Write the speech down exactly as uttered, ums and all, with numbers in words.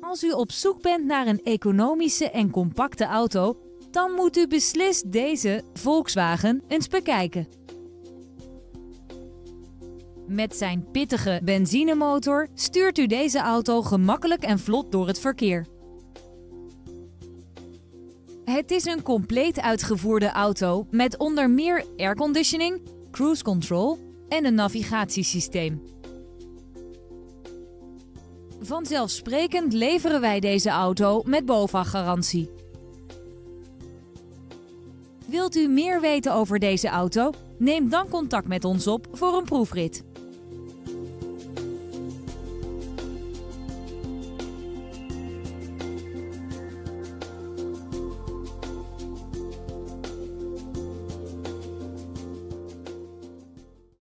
Als u op zoek bent naar een economische en compacte auto, dan moet u beslist deze Volkswagen eens bekijken. Met zijn pittige benzinemotor stuurt u deze auto gemakkelijk en vlot door het verkeer. Het is een compleet uitgevoerde auto met onder meer airconditioning, cruise control en een navigatiesysteem. Vanzelfsprekend leveren wij deze auto met BOVAG-garantie. Wilt u meer weten over deze auto? Neem dan contact met ons op voor een proefrit.